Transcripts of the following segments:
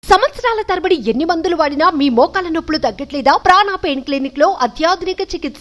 సంవత్సరాల తరబడి ఎన్ని మందులు వాడినా మీ మోకాల నొప్పులు తగ్గట్లేదా? ప్రాణ పెయిన్ క్లినిక్ లో అత్యాధునిక చికిత్స.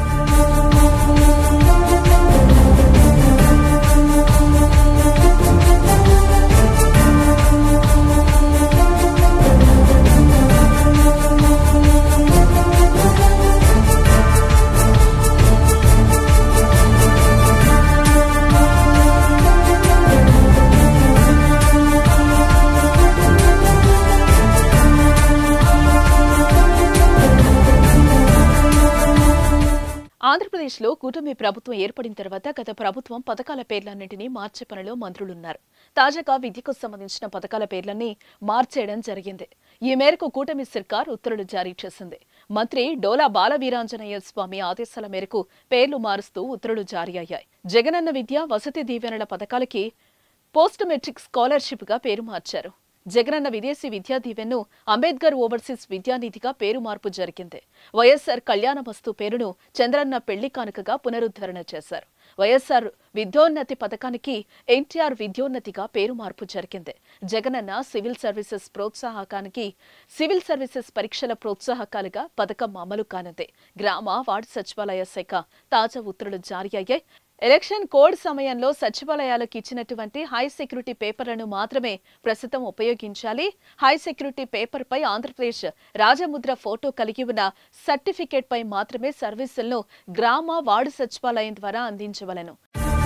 ఆంధ్రప్రదేశ్లో కూటమి ప్రభుత్వం ఏర్పడిన తర్వాత గత ప్రభుత్వం పథకాల పేర్లన్నింటినీ మార్చే పనిలో మంత్రులున్నారు. తాజాగా విద్యకు సంబంధించిన పథకాల పేర్లన్నీ మార్చేయడం జరిగింది. ఈ మేరకు కూటమి సర్కార్ ఉత్తర్వులు జారీ చేసింది. మంత్రి డోలా బాలవీరాంజనేయ స్వామి ఆదేశాల మేరకు పేర్లు మారుస్తూ ఉత్తర్వులు జారీ అయ్యాయి. జగనన్న విద్య వసతి దీవెనల పథకాలకి పోస్ట్ మెట్రిక్ స్కాలర్షిప్ గా పేరు మార్చారు. జగనన్న విదేశీ విద్యా దీవెన్ను అంబేద్కర్ ఓవర్సీస్ విద్యానిధిగా పేరు మార్పు జరిగింది. వైఎస్ఆర్ కళ్యాణమస్తు పేరును చంద్రన్న పెళ్లి కానుకగా పునరుద్ధరణ చేశారు. వైఎస్ఆర్ విద్యోన్నతి పథకానికి ఎన్టీఆర్ విద్యోన్నతిగా పేరు మార్పు జరిగింది. జగనన్న సివిల్ సర్వీసెస్ ప్రోత్సాహకానికి సివిల్ సర్వీసెస్ పరీక్షల ప్రోత్సాహకాలుగా పథకం అమలు కానుంది. గ్రామ వార్డు సచివాలయ శాఖ తాజా ఉత్తర్వులు జారీ అయ్యాయి. ఎలక్షన్ కోడ్ సమయంలో సచివాలయాలకు ఇచ్చినటువంటి హై సెక్యూరిటీ పేపర్లను మాత్రమే ప్రస్తుతం ఉపయోగించాలి. హై సెక్యూరిటీ పేపర్ పై ఆంధ్రప్రదేశ్ రాజముద్ర ఫోటో కలిగి ఉన్న సర్టిఫికేట్ పై మాత్రమే సర్వీసులను గ్రామ వార్డు సచివాలయం ద్వారా అందించవలెను.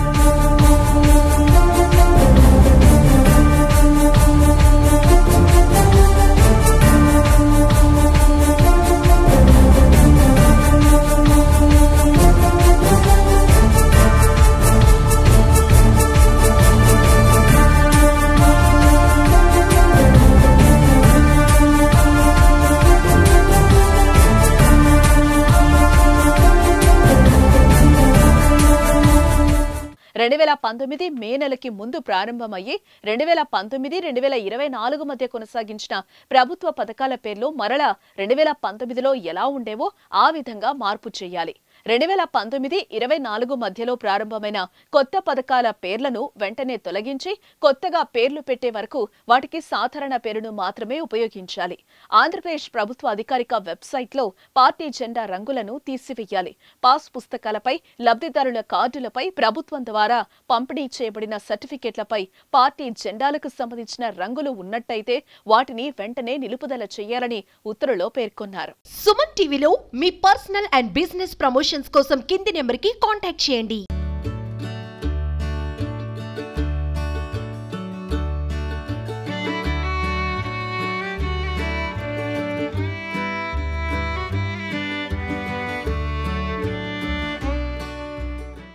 మే నెలకి ముందు ప్రారంభమయ్యి 2019-2024 మధ్య కొనసాగించిన ప్రభుత్వ పథకాల పేర్లు మరలా 2019లో ఎలా ఉండేవో ఆ విధంగా మార్పు చేయాలి. 2019-24 మధ్యలో ప్రారంభమైన కొత్త పథకాల పేర్లను వెంటనే తొలగించి కొత్తగా పేర్లు పెట్టే వరకు వాటికి సాధారణ పేరును మాత్రమే ఉపయోగించాలి. ఆంధ్రప్రదేశ్ ప్రభుత్వ అధికారిక వెబ్సైట్లో పార్టీ జెండా రంగులను తీసివేయాలి. పాస్ పుస్తకాలపై, లబ్ధిదారుల కార్డులపై, ప్రభుత్వం ద్వారా పంపిణీ చేయబడిన సర్టిఫికెట్లపై పార్టీ జెండాలకు సంబంధించిన రంగులు ఉన్నట్టయితే వాటిని వెంటనే నిలుపుదల చేయాలని ఉత్తర్వులో పేర్కొన్నారు. సుమన్ టీవీలో మీ పర్సనల్ అండ్ బిజినెస్ ప్రమోషన్స్ కోసం కింది నెంబర్కి కాంటాక్ట్ చేయండి.